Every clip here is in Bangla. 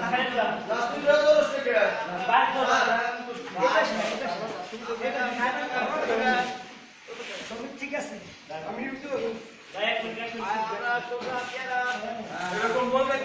ঠিক আছে আমি এরকম বলতে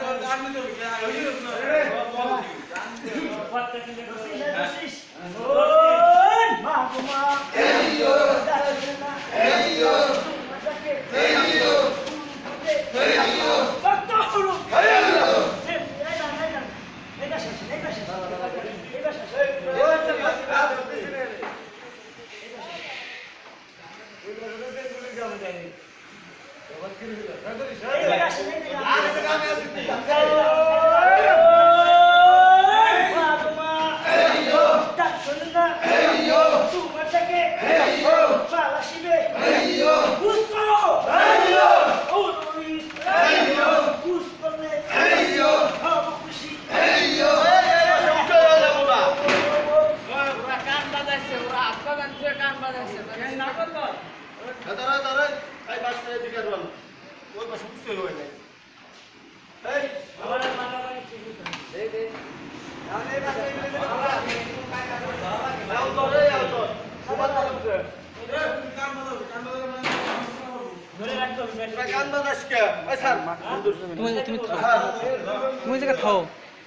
তুমি জায়গা থাও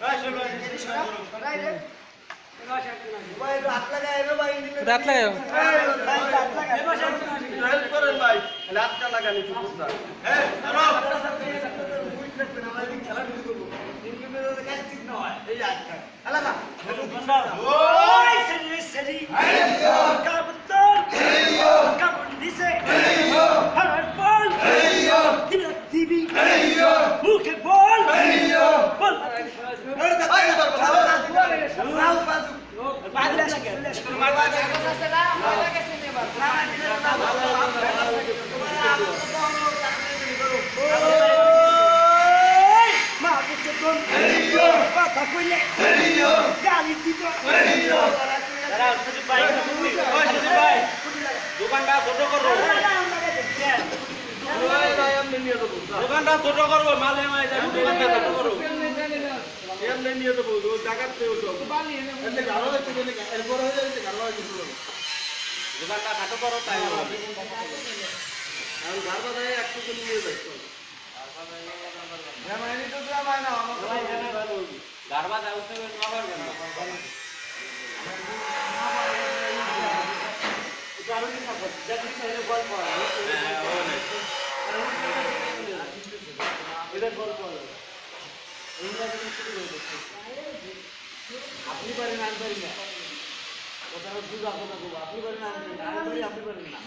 রাত লাগাও দোকানটা ছোট করবো দোকানটা ছোট করবো মালে মালে দোকানটা ছোট করবো এমনি নিয়ে দেবো জায়গাতে দোকানটা খাটো করো তাই ঘর বাজারে 100 জন নিয়ে যাচ্ছ ঘর বাজার উঠে আপনি পারেন আমি পারি না কথাটা বুঝা কথা বলবো আপনি পারেন আপনি পারেন না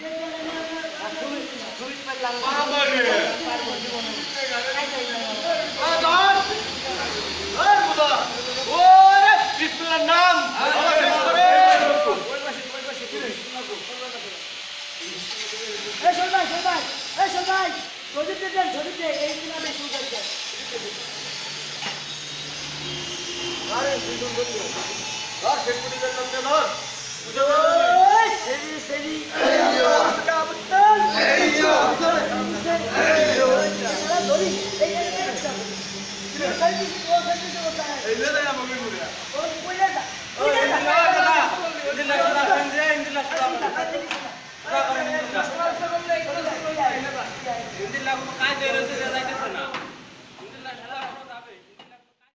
নাম काय